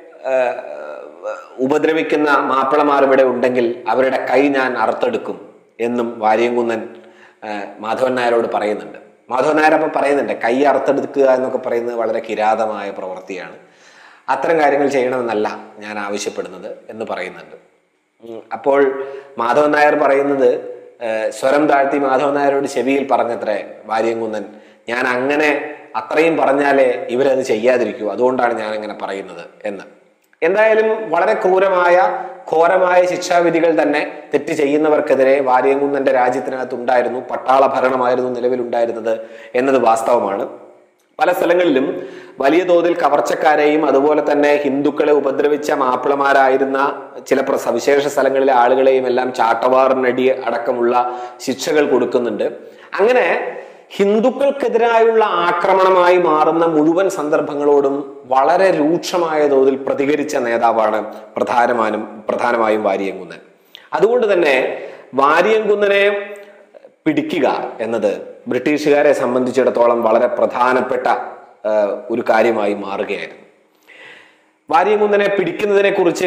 A: ഉപദ്രവിക്കുന്ന മാപ്പിളമാർ ഇവിടെ ഉണ്ടെങ്കിൽ അവരുടെ കൈ ഞാൻ അറുത്തെടുക്കും എന്നും വാരിയംകുന്നൻ മാധവൻ നായരോട് പറയുന്നുണ്ട്. മാധവൻ നായർ അപ്പം പറയുന്നുണ്ട്, കൈ അറുത്തെടുക്കുക എന്നൊക്കെ പറയുന്നത് വളരെ കിരാതമായ പ്രവൃത്തിയാണ്, അത്തരം കാര്യങ്ങൾ ചെയ്യണമെന്നല്ല ഞാൻ ആവശ്യപ്പെടുന്നത് എന്ന് പറയുന്നുണ്ട്. അപ്പോൾ മാധവൻ നായർ പറയുന്നത്, സ്വരം താഴ്ത്തി മാധവൻ നായരോട് ചെവിയിൽ പറഞ്ഞത്രേ വാരിയംകുന്നൻ, ഞാൻ അങ്ങനെ അത്രയും പറഞ്ഞാലേ ഇവരത് ചെയ്യാതിരിക്കൂ, അതുകൊണ്ടാണ് ഞാൻ അങ്ങനെ പറയുന്നത് എന്ന്. എന്തായാലും വളരെ ക്രൂരമായ ഘോരമായ ശിക്ഷാവിധികൾ തന്നെ തെറ്റ് ചെയ്യുന്നവർക്കെതിരെ വാരിയംകുന്നന്റെ രാജ്യത്തിനകത്ത് ഉണ്ടായിരുന്നു. പട്ടാള ഭരണമായിരുന്നു നിലവിലുണ്ടായിരുന്നത് എന്നത് വാസ്തവമാണ്. പല സ്ഥലങ്ങളിലും വലിയ തോതിൽ കവർച്ചക്കാരെയും അതുപോലെ തന്നെ ഹിന്ദുക്കളെ ഉപദ്രവിച്ച മാപ്പിളമാരായിരുന്ന ചില സവിശേഷ സ്ഥലങ്ങളിലെ ആളുകളെയും എല്ലാം ചാട്ടവാറിനടി അടക്കമുള്ള ശിക്ഷകൾ കൊടുക്കുന്നുണ്ട്. അങ്ങനെ ഹിന്ദുക്കൾക്കെതിരായുള്ള ആക്രമണമായി മാറുന്ന മുഴുവൻ സന്ദർഭങ്ങളോടും വളരെ രൂക്ഷമായ തോതിൽ പ്രതികരിച്ച നേതാവാണ് പ്രധാനമായും പ്രധാനമായും വാരിയംകുന്നൻ. അതുകൊണ്ട് തന്നെ വാരിയംകുന്നനെ പിടിക്കുക എന്നത് ബ്രിട്ടീഷുകാരെ സംബന്ധിച്ചിടത്തോളം വളരെ പ്രധാനപ്പെട്ട ഒരു കാര്യമായി മാറുകയായിരുന്നു. വാരിയംകുന്നനെ പിടിക്കുന്നതിനെ കുറിച്ച്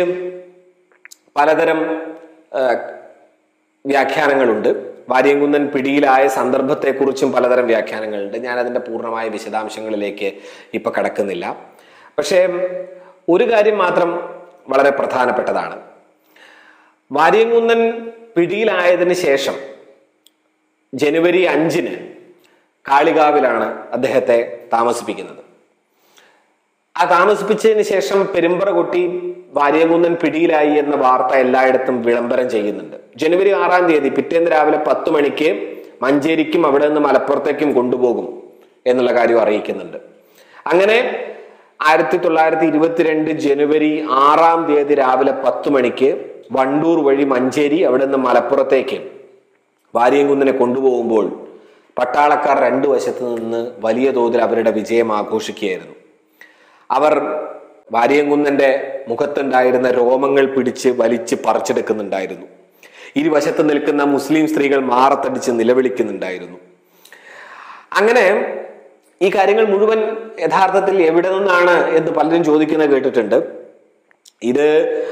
A: പലതരം വ്യാഖ്യാനങ്ങളുണ്ട്. വാരിയംകുന്നൻ പിടിയിലായ സന്ദർഭത്തെക്കുറിച്ചും പലതരം വ്യാഖ്യാനങ്ങളുണ്ട്. ഞാൻ അതിൻ്റെ പൂർണ്ണമായ വിശദാംശങ്ങളിലേക്ക് ഇപ്പൊ കടക്കുന്നില്ല. പക്ഷേ ഒരു കാര്യം മാത്രം വളരെ പ്രധാനപ്പെട്ടതാണ്. വാരിയംകുന്നൻ പിടിയിലായതിന് ശേഷം ജനുവരി അഞ്ചിന് കാളികാവിലാണ് അദ്ദേഹത്തെ താമസിപ്പിക്കുന്നത്. ആ താമസിപ്പിച്ചതിന് ശേഷം പെരുമ്പറ കൊട്ടി വാരിയംകുന്നൻ പിടിയിലായി എന്ന വാർത്ത എല്ലായിടത്തും വിളംബരം ചെയ്യുന്നുണ്ട്. ജനുവരി ആറാം തീയതി പിറ്റേന്ന് രാവിലെ പത്ത് മണിക്ക് മഞ്ചേരിക്കും അവിടെ നിന്ന് മലപ്പുറത്തേക്കും കൊണ്ടുപോകും എന്നുള്ള കാര്യം അറിയിക്കുന്നുണ്ട്. അങ്ങനെ ആയിരത്തി തൊള്ളായിരത്തി ഇരുപത്തിരണ്ട് ജനുവരി ആറാം തീയതി രാവിലെ പത്ത് മണിക്ക് വണ്ടൂർ വഴി മഞ്ചേരി, അവിടെ നിന്ന് മലപ്പുറത്തേക്ക് വാരിയംകുന്നനെ കൊണ്ടുപോകുമ്പോൾ പട്ടാളക്കാർ രണ്ടു വശത്ത് നിന്ന് വലിയ തോതിൽ അവരുടെ വിജയം ആഘോഷിക്കുകയായിരുന്നു. അവർ വാരിയംകുന്നന്റെ മുഖത്തുണ്ടായിരുന്ന രോമങ്ങൾ പിടിച്ച് വലിച്ച് പറിച്ചെടുക്കുന്നുണ്ടായിരുന്നു. ഇരുവശത്ത് നിൽക്കുന്ന മുസ്ലിം സ്ത്രീകൾ മാറത്തടിച്ച് നിലവിളിക്കുന്നുണ്ടായിരുന്നു. അങ്ങനെ ഈ കാര്യങ്ങൾ മുഴുവൻ യഥാർത്ഥത്തിൽ എവിടെ നിന്നാണ് എന്ന് പലരും ചോദിക്കുന്നത് കേട്ടിട്ടുണ്ട്. ഇത്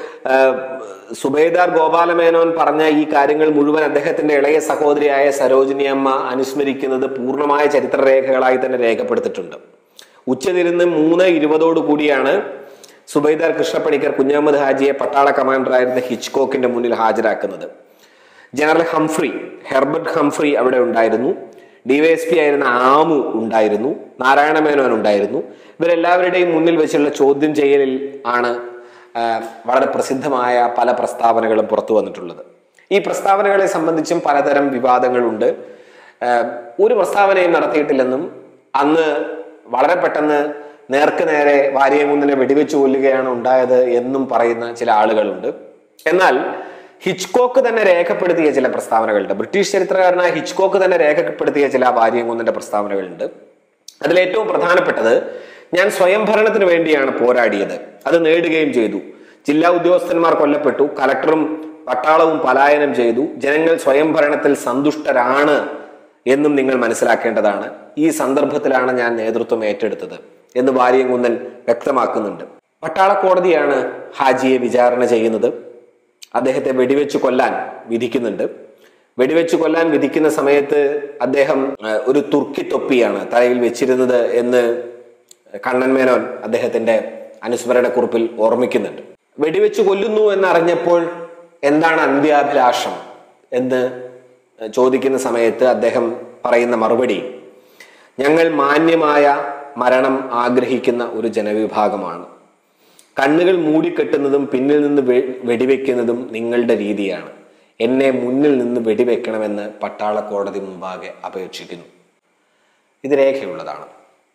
A: സുബേദാർ ഗോപാലമേനോൻ പറഞ്ഞ ഈ കാര്യങ്ങൾ മുഴുവൻ അദ്ദേഹത്തിന്റെ ഇളയ സഹോദരിയായ സരോജിനി അമ്മ അനുസ്മരിക്കുന്നത് പൂർണ്ണമായ ചരിത്രരേഖകളായി തന്നെ രേഖപ്പെടുത്തിയിട്ടുണ്ട്. ഉച്ചതിരിഞ്ഞ് മൂന്ന് ഇരുപതോടു കൂടിയാണ് സുബൈദാർ കൃഷ്ണപ്പണിക്കർ കുഞ്ഞഹമ്മദ് ഹാജിയെ പട്ടാള കമാൻഡറായിരുന്ന ഹിച്ച്കോക്കിന്റെ മുന്നിൽ ഹാജരാക്കുന്നത്. ജനറൽ ഹംഫ്രി, ഹെർബർട്ട് ഹംഫ്രി അവിടെ ഉണ്ടായിരുന്നു. ഡിവൈഎസ്പി ആയിരുന്ന ആമു ഉണ്ടായിരുന്നു. നാരായണ മേനോൻ ഉണ്ടായിരുന്നു. ഇവരെല്ലാവരുടെയും മുന്നിൽ വെച്ചുള്ള ചോദ്യം ചെയ്യലിൽ ആണ് വളരെ പ്രസിദ്ധമായ പല പ്രസ്താവനകളും പുറത്തു വന്നിട്ടുള്ളത്. ഈ പ്രസ്താവനകളെ സംബന്ധിച്ചും പലതരം വിവാദങ്ങളുണ്ട്. ഒരു പ്രസ്താവനയും നടത്തിയിട്ടില്ലെന്നും അന്ന് വളരെ പെട്ടെന്ന് നേർക്ക് നേരെ വാരിയംകുന്നനെ വെടിവെച്ച് കൊല്ലുകയാണ് ഉണ്ടായത് എന്നും പറയുന്ന ചില ആളുകളുണ്ട്. എന്നാൽ ഹിച്ച്കോക്ക് തന്നെ രേഖപ്പെടുത്തിയ ചില പ്രസ്താവനകളുണ്ട്. ബ്രിട്ടീഷ് ചരിത്രകാരനായ ഹിച്ച്കോക്ക് തന്നെ രേഖപ്പെടുത്തിയ ചില വാരിയംകുന്നന്റെ പ്രസ്താവനകളുണ്ട്. അതിലേറ്റവും പ്രധാനപ്പെട്ടത്, ഞാൻ സ്വയംഭരണത്തിന് വേണ്ടിയാണ് പോരാടിയത്, അത് നേടുകയും ചെയ്തു. ജില്ലാ ഉദ്യോഗസ്ഥന്മാർ കൊല്ലപ്പെട്ടു, കലക്ടറും പട്ടാളവും പലായനം ചെയ്തു. ജനങ്ങൾ സ്വയംഭരണത്തിൽ സന്തുഷ്ടരാണ് എന്നും നിങ്ങൾ മനസ്സിലാക്കേണ്ടതാണ്. ഈ സന്ദർഭത്തിലാണ് ഞാൻ നേതൃത്വം ഏറ്റെടുത്തത് എന്ന് വാരിയംകുന്നൻ വ്യക്തമാക്കുന്നുണ്ട്. പട്ടാള കോടതിയാണ് ഹാജിയെ വിചാരണ ചെയ്യുന്നത്. അദ്ദേഹത്തെ വെടിവെച്ച് കൊല്ലാൻ വിധിക്കുന്നുണ്ട്. വെടിവെച്ച് കൊല്ലാൻ വിധിക്കുന്ന സമയത്ത് അദ്ദേഹം ഒരു തുർക്കി തൊപ്പിയാണ് തലയിൽ വെച്ചിരുന്നത് എന്ന് കണ്ണൻ മേനോൻ അദ്ദേഹത്തിന്റെ അനുസ്മരണ കുറിപ്പിൽ ഓർമ്മിക്കുന്നുണ്ട്. വെടിവെച്ച് കൊല്ലുന്നു എന്നറിഞ്ഞപ്പോൾ എന്താണ് അന്ത്യാഭിലാഷം എന്ന് ചോദിക്കുന്ന സമയത്ത് അദ്ദേഹം പറയുന്ന മറുപടി, ഞങ്ങൾ മാന്യമായ മരണം ആഗ്രഹിക്കുന്ന ഒരു ജനവിഭാഗമാണ്. കണ്ണുകൾ മൂടിക്കെട്ടുന്നതും പിന്നിൽ നിന്ന് വെടിവെക്കുന്നതും നിങ്ങളുടെ രീതിയാണ്. എന്നെ മുന്നിൽ നിന്ന് വെടിവെക്കണമെന്ന് പട്ടാള കോടതി മുമ്പാകെ അപേക്ഷിക്കുന്നു. ഇത് രേഖയുള്ളതാണ്.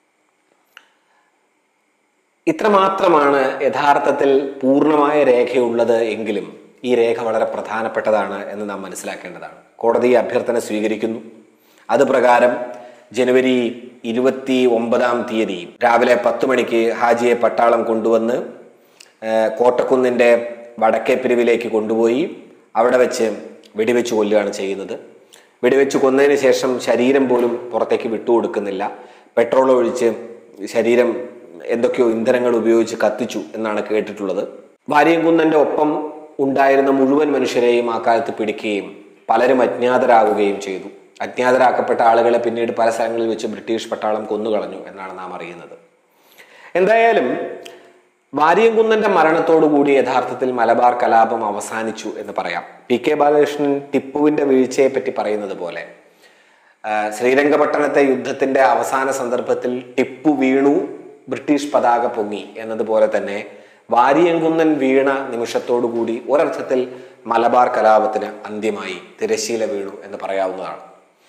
A: ഇത്രമാത്രമാണ് യഥാർത്ഥത്തിൽ പൂർണ്ണമായ രേഖയുള്ളത് എങ്കിലും ഈ രേഖ വളരെ പ്രധാനപ്പെട്ടതാണ് എന്ന് നാം മനസ്സിലാക്കേണ്ടതാണ്. കോടതി അഭ്യർത്ഥന സ്വീകരിക്കുന്നു. അത് പ്രകാരം ജനുവരി ഇരുപത്തി ഒമ്പതാം തീയതി രാവിലെ പത്ത് മണിക്ക് ഹാജിയെ പട്ടാളം കൊണ്ടുവന്ന് കോട്ടക്കുന്നിൻ്റെ വടക്കേ പിരിവിലേക്ക് കൊണ്ടുപോയി അവിടെ വെച്ച് വെടിവെച്ച് കൊല്ലുകയാണ് ചെയ്യുന്നത്. വെടിവെച്ച് കൊന്നതിന് ശേഷം ശരീരം പോലും പുറത്തേക്ക് വിട്ടുകൊടുക്കുന്നില്ല. പെട്രോൾ ഒഴിച്ച് ശരീരം എന്തൊക്കെയോ ഇന്ധനങ്ങൾ ഉപയോഗിച്ച് കത്തിച്ചു എന്നാണ് കേട്ടിട്ടുള്ളത്. വാരിയംകുന്നന്റെ ഒപ്പം ഉണ്ടായിരുന്ന മുഴുവൻ മനുഷ്യരെയും ആ കാലത്ത് പിടിക്കുകയും പലരും അജ്ഞാതരാകുകയും ചെയ്തു. അജ്ഞാതരാക്കപ്പെട്ട ആളുകളെ പിന്നീട് പല സ്ഥലങ്ങളിൽ വെച്ച് ബ്രിട്ടീഷ് പട്ടാളം കൊന്നുകളഞ്ഞു എന്നാണ് നാം അറിയുന്നത്. എന്തായാലും വാരിയംകുന്നന്റെ മരണത്തോടുകൂടി യഥാർത്ഥത്തിൽ മലബാർ കലാപം അവസാനിച്ചു എന്ന് പറയാം. പി കെ ബാലകൃഷ്ണൻ ടിപ്പുവിന്റെ വീഴ്ചയെ പറ്റി പറയുന്നത് പോലെ ശ്രീരംഗപട്ടണത്തെ യുദ്ധത്തിന്റെ അവസാന സന്ദർഭത്തിൽ ടിപ്പു വീണു, ബ്രിട്ടീഷ് പതാക പൊങ്ങി എന്നതുപോലെ തന്നെ വാരിയംകുന്നൻ വീണ നിമിഷത്തോടുകൂടി ഒരർത്ഥത്തിൽ മലബാർ കലാപത്തിന് അന്ത്യമായി, തിരശ്ശീല വീണു എന്ന് പറയാവുന്നതാണ്.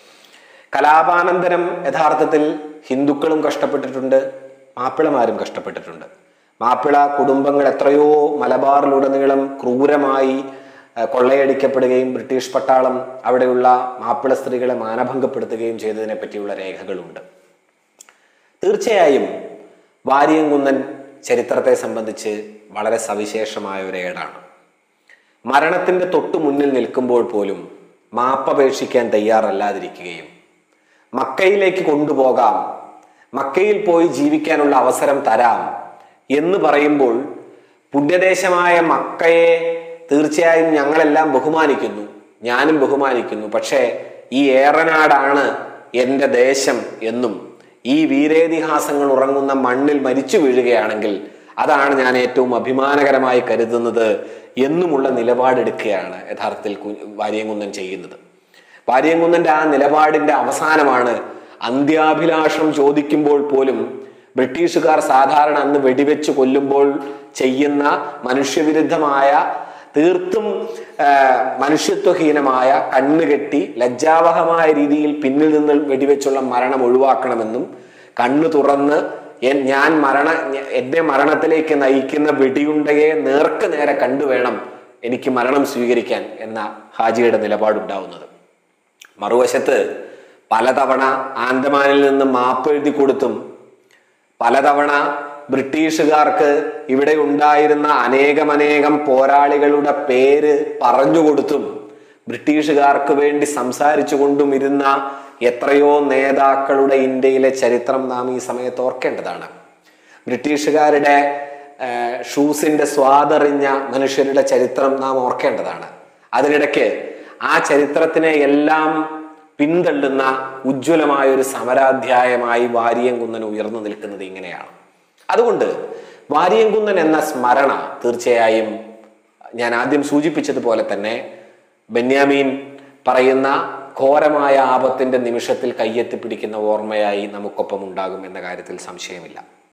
A: കലാപാനന്തരം യഥാർത്ഥത്തിൽ ഹിന്ദുക്കളും കഷ്ടപ്പെട്ടിട്ടുണ്ട്, മാപ്പിളമാരും കഷ്ടപ്പെട്ടിട്ടുണ്ട്. മാപ്പിള കുടുംബങ്ങൾ എത്രയോ മലബാറിലുടനീളം ക്രൂരമായി കൊള്ളയടിക്കപ്പെടുകയും ബ്രിട്ടീഷ് പട്ടാളം അവിടെയുള്ള മാപ്പിള സ്ത്രീകളെ മാനഭംഗപ്പെടുത്തുകയും ചെയ്തതിനെ പറ്റിയുള്ള രേഖകളുണ്ട്. തീർച്ചയായും വാരിയംകുന്നൻ ചരിത്രത്തെ സംബന്ധിച്ച് വളരെ സവിശേഷമായ ഒരു ഏടാണ്. മരണത്തിന്റെ തൊട്ടു മുന്നിൽ നിൽക്കുമ്പോൾ പോലും മാപ്പപേക്ഷിക്കാൻ തയ്യാറല്ലാതിരിക്കുകയും മക്കയിലേക്ക് കൊണ്ടുപോകാം, മക്കയിൽ പോയി ജീവിക്കാനുള്ള അവസരം തരാം എന്ന് പറയുമ്പോൾ പുണ്യദേശമായ മക്കയെ തീർച്ചയായും ഞങ്ങളെല്ലാം ബഹുമാനിക്കുന്നു, ഞാനും ബഹുമാനിക്കുന്നു. പക്ഷേ ഈ ഏറനാടാണ് എൻ്റെ ദേശം എന്നും ഈ വീരേതിഹാസങ്ങൾ ഉറങ്ങുന്ന മണ്ണിൽ മരിച്ചു വീഴുകയാണെങ്കിൽ അതാണ് ഞാൻ ഏറ്റവും അഭിമാനകരമായി കരുതുന്നത് എന്നുമുള്ള നിലപാടെടുക്കുകയാണ് യഥാർത്ഥത്തിൽ വാരിയംകുന്നൻ ചെയ്യുന്നത്. വാരിയംകുന്നന്റെ ആ നിലപാടിന്റെ അവസാനമാണ് അന്ത്യാഭിലാഷം ചോദിക്കുമ്പോൾ പോലും ബ്രിട്ടീഷുകാർ സാധാരണ അന്ന് വെടിവെച്ച് കൊല്ലുമ്പോൾ ചെയ്യുന്ന മനുഷ്യവിരുദ്ധമായ, തീർത്തും മനുഷ്യത്വഹീനമായ, കണ്ണുകെട്ടി ലജ്ജാവഹമായ രീതിയിൽ പിന്നിൽ നിന്ന് വെടിവെച്ചുള്ള മരണം ഒഴിവാക്കണമെന്നും കണ്ണു തുറന്ന് ഞാൻ മരണ എന്റെ മരണത്തിലേക്ക് നയിക്കുന്ന വെടിയുണ്ടയെ നേർക്ക് നേരെ കണ്ടുവേണം എനിക്ക് മരണം സ്വീകരിക്കാൻ എന്ന ഹാജിയുടെ നിലപാടുണ്ടാവുന്നത്. മറുവശത്ത് പലതവണ ആൻഡമാനിൽ നിന്ന് മാപ്പ് എഴുതി കൊടുത്തും പലതവണ ബ്രിട്ടീഷുകാർക്ക് ഇവിടെ ഉണ്ടായിരുന്ന അനേകമനേകം പോരാളികളുടെ പേര് പറഞ്ഞുകൊടുത്തും ബ്രിട്ടീഷുകാർക്ക് വേണ്ടി സംസാരിച്ചു കൊണ്ടും ഇരുന്ന എത്രയോ നേതാക്കളുടെ ഇന്ത്യയിലെ ചരിത്രം നാം ഈ സമയത്ത് ഓർക്കേണ്ടതാണ്. ബ്രിട്ടീഷുകാരുടെ ഷൂസിന്റെ സ്വാദറിഞ്ഞ മനുഷ്യരുടെ ചരിത്രം നാം ഓർക്കേണ്ടതാണ്. അതിനിടയ്ക്ക് ആ ചരിത്രത്തിനെ എല്ലാം പിന്തള്ളുന്ന ഉജ്ജ്വലമായ ഒരു സമരാധ്യായമായി വാരിയംകുന്നൻ ഉയർന്നു നിൽക്കുന്നത് ഇങ്ങനെയാണ്. അതുകൊണ്ട് വാരിയംകുന്നൻ എന്ന സ്മരണ തീർച്ചയായും ഞാൻ ആദ്യം സൂചിപ്പിച്ചതുപോലെ തന്നെ ബെന്യാമീൻ പറയുന്ന ഘോരമായ ആപത്തിന്റെ നിമിഷത്തിൽ കയ്യെത്തിപ്പിടിക്കുന്ന ഓർമ്മയായി നമുക്കൊപ്പം ഉണ്ടാകും എന്ന കാര്യത്തിൽ സംശയമില്ല.